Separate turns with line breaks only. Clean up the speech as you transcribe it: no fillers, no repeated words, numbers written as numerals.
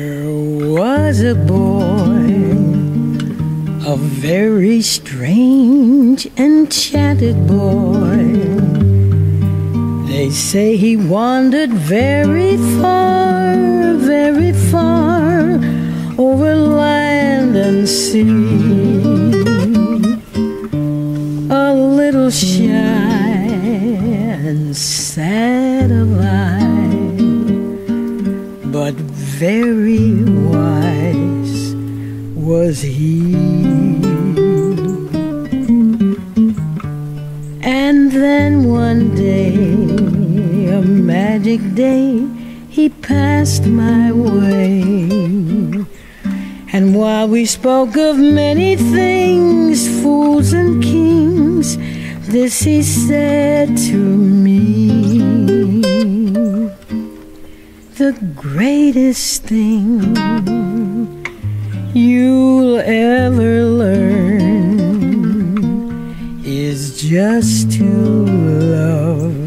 There was a boy, a very strange, enchanted boy. They say he wandered very far over land and sea. A little shy and sad of eye, but very wise was he. And then one day, a magic day, he passed my way. And while we spoke of many things, fools and kings, this he said to me: the greatest thing you'll ever learn is just to love